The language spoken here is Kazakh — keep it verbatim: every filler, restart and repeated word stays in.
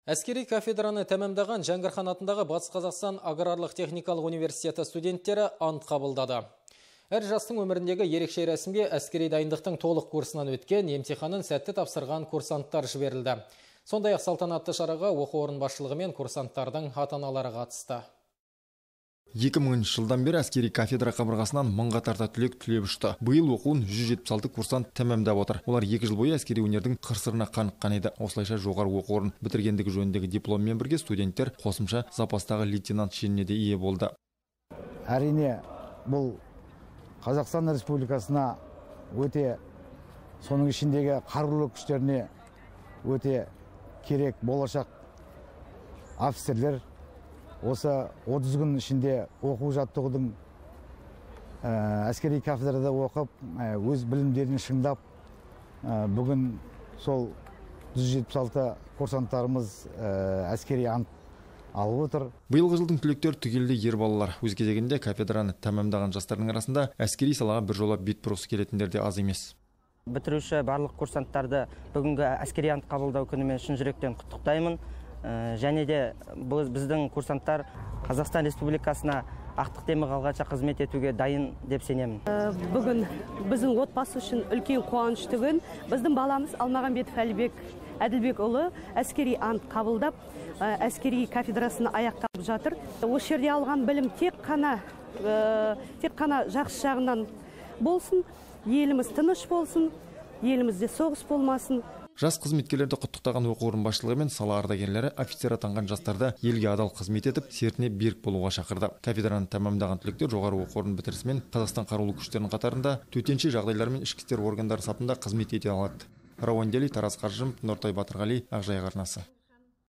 Әскери кафедраны тәмамдаған Жәңгірхан атындағы Батыс Қазақстан аграрлық техникалық университеті студенттері ант қабылдады. Әр жастың өміріндегі ерекше рәсімге әскери дайындықтың толық курсынан өткен, емтиханын сәтті тапсырған курсанттар жіберілді. Сондай-ақ салтанатты шараға оқу орын басшылығы мен курсанттардың ата-аналары қатысты. екі мыңыншы жылдан бері әскери кафедра қабырғасынан мыңға тарта түлек түлеп ұшты. Биыл оқуын жүз жетпіс алты курсант тәмамдап отыр. Олар екі жыл бойы әскери өнердің қыр-сырына қаныққан еді. Осылайша жоғары оқу орнын бітіргендігі жөніндегі дипломмен бірге студенттер қосымша запастағы лейтенант шеніне де ие болды. Әрине, бұл Қазақстан Республикасына өте, соның ішіндегі қарулы күштеріне өте керек болашақ офицерлер. Осы отыз күн ішінде оқу жаттығудың әскери кафедрада оқып, өз білімдерін шыңдап, бүгін сол жүз жетпіс алты курсанттарымыз әскери ант алып отыр. Биылғы жылдың түлектері түгелде ер балалар. Өз кезегінде кафедраны тәмамдаған жастардың арасында әскери салаға бір жола бет бұрғысы келетіндер де аз емес. Бітіруші барлық курсанттарды бүгінгі әскери ант қабылдау күнімен шын жүректен құттықтаймын. Және де біздің курсанттар Қазақстан Республикасына ақтық темір алғанша қызмет етуге дайын деп сенемін. Бүгін біздің отбасы үшін үлкен қуаныш түгін. Біздің баламыз Алмағамбетов Әлібек Әділбекұлы әскери ант қабылдап, әскери кафедрасын аяқтап жатыр. Осы жерде алған білім тек қана тек қана жақсы жағынан болсын, еліміз тыныш болсын, елімізде соғыс болмасын. Жас қызметкерлерді құттықтаған оқу орын басшылығы мен сала ардагерлері офицер атанған жастарды елге адал қызмет етіп, сертіне берік болуға шақырды. Кафедраны тәмамдаған түлектер жоғары оқу орнын бітірісімен Қазақстан қарулы күштерінің қатарында төтенше жағдайлар мен ішкі істер органдары сапында қызмет ете алады. Рауан Дели, Тарас Қаржым, Нұртай Батырғали, Ақжайық арнасы.